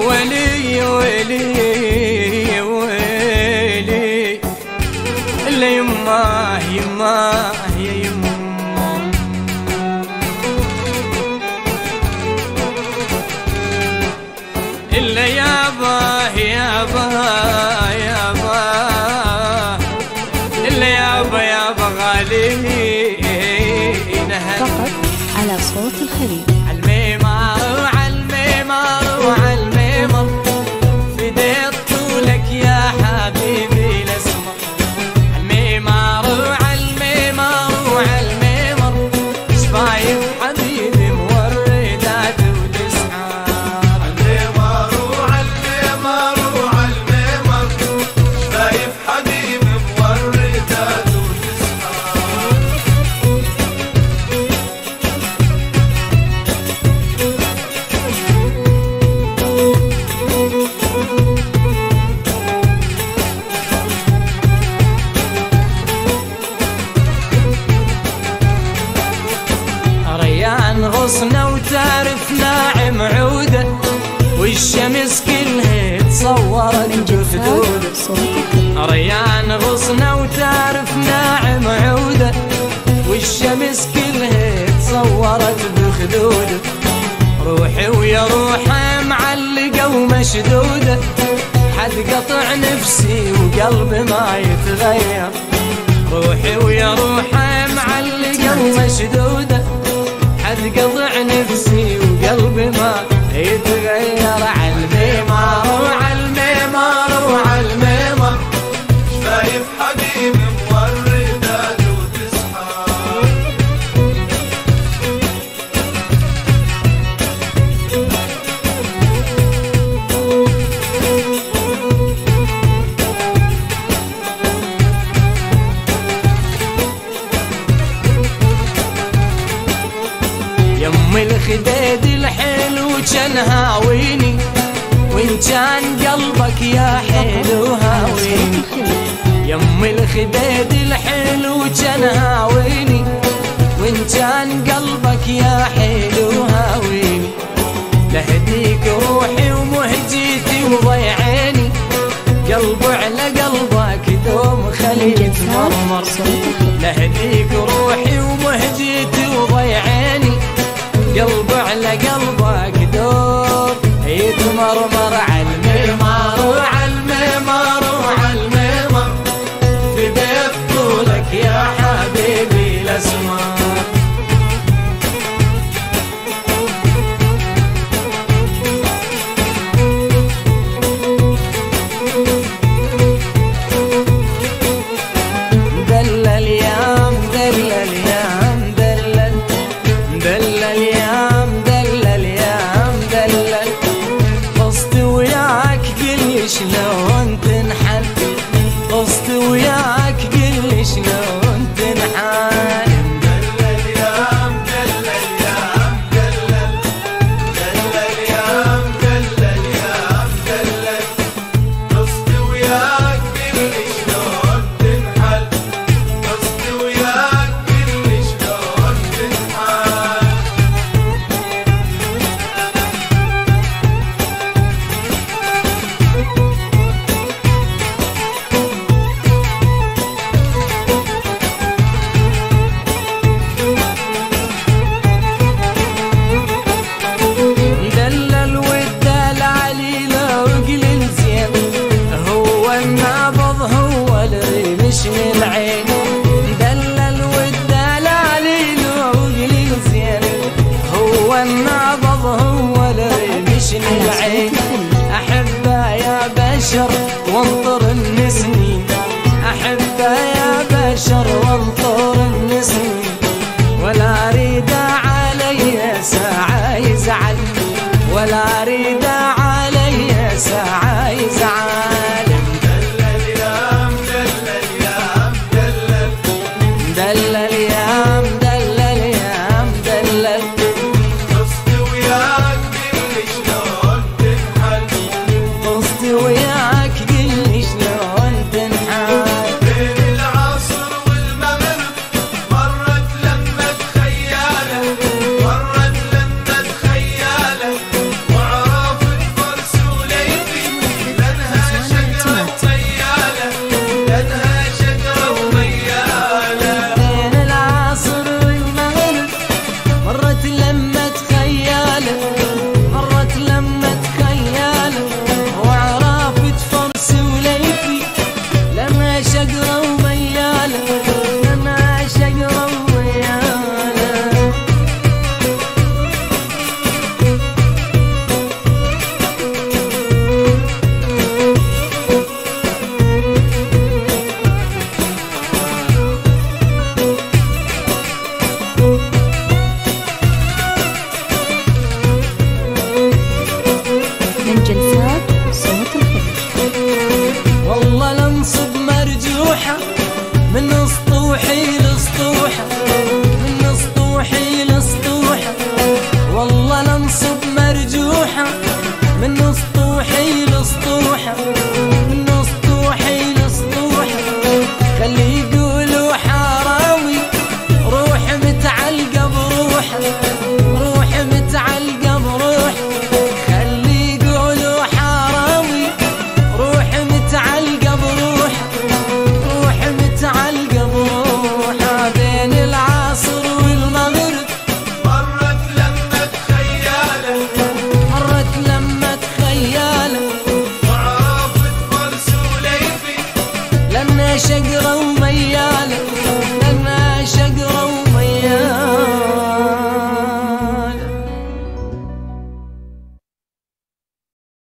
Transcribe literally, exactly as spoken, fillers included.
ويلي ويلي ويلي إلا يماه يماه يا يماه إلا ياباه ياباه ياباه إلا يابا يابا غالي فقط على صوت الخليج. عالميمار وعالميمار وعالميمار فديت طولك يا حبيبي الاسمر. عالميمار وعالميمار وعالميمار شفايف حبيبي موردات وتسحار. عالميمار وعالميمار وعالميمار شفايف حبيبي موردات وتسحار. ريان غصنا وتعرف ناعم عوده والشمس كلها تصورت بخدوده. ريان غصنا وتعرف ناعم عوده والشمس كلها تصورت بخدوده. روحي ويا روحه معلقه ومشدوده حد قطع نفسي وقلبي ما يتغير. روحي ويا روحه معلقه ومشدوده حد قطع نفسي وقلبي ما يتغير. عالميمار وعالميمار وعالميمار شفايف حبيبي موردات وتسحار. يم الخديد الحلو كان هاويني وان كان قلبك يا حلو هاويني. يم الخديد الحلو كان هاويني وان كان قلبك يا حلو هاويني. لهديك روحي ومهجتي وضيعيني قلبي على قلبك دوم خلي يتمرمر. لهديك روحي ومهجتي وضيعيني قلبي على قلبك دوب يتمرمر. عالميمار وعالميمار وعالميمار فديت طولك يا حبيبي الاسمر. دلل يا مدلل يا مدلل مدلل يا مدلل يا مدلل قصدي وياك قلي شلون تنحل. قصدي وياك قلي شلون تنحل. مدلل يا مدلل يا مدلل مدلل يا مدلل يا مدلل قصدي وياك قلي شلون تنحل. قصدي وياك قلي شلون تنحل. يا شقرة وميال